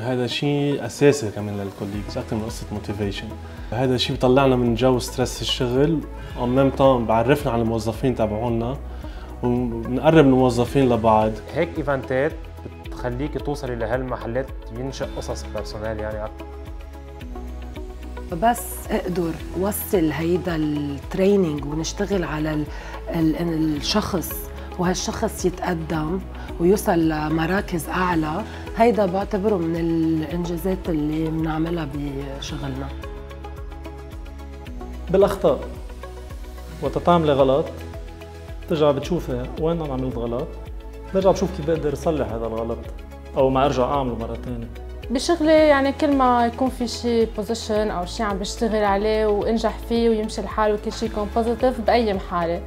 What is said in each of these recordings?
هذا شيء اساسي كمان للكوليجز اكثر من قصه موتيفيشن. هذا الشيء بيطلعنا من جو ستريس الشغل، وان ميم طون بعرفنا على الموظفين تبعونا وبنقرب الموظفين لبعض. هيك ايفنتات بتخليك توصلي لهالمحلات ينشأ قصص بيرسونال يعني اكثر. بس اقدر وصل هيدا التريننج ونشتغل على الشخص وهالشخص يتقدم ويوصل لمراكز اعلى، هيدا بعتبره من الانجازات اللي بنعملها بشغلنا. بالاخطاء وقت تعملي غلط ترجع بتشوفي وين انا عملت غلط، برجع بشوف كيف بقدر اصلح هذا الغلط او ما ارجع اعمله مره ثانيه. بشغلي يعني كل ما يكون في شيء بوزيشن او شيء عم بشتغل عليه وانجح فيه ويمشي الحال وكل شيء يكون بوزيتيف بقيم حالي.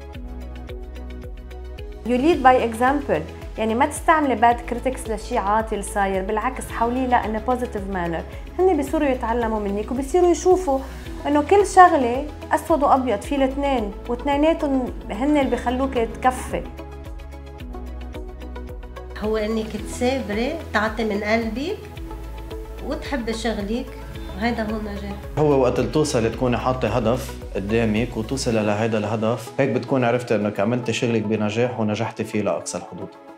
You lead by example، يعني ما تستعملي باد كريتكس لشيء عاطل صاير، بالعكس حاوليه لا انه بوزيتيف مانر، هن بيصيروا يتعلموا منك وبيصيروا يشوفوا انه كل شغله اسود وابيض في الاثنين واثنيناتهم هن اللي بيخلوك تكفي. هو انك تثابري تعطي من قلبك وتحبي شغلك، وهذا هو النجاح. هو وقت توصلي تكوني حاطه هدف قدامك وتوصلي لهذا الهدف، هيك بتكون عرفتي انك عملتي شغلك بنجاح ونجحتي فيه لاقصى الحدود.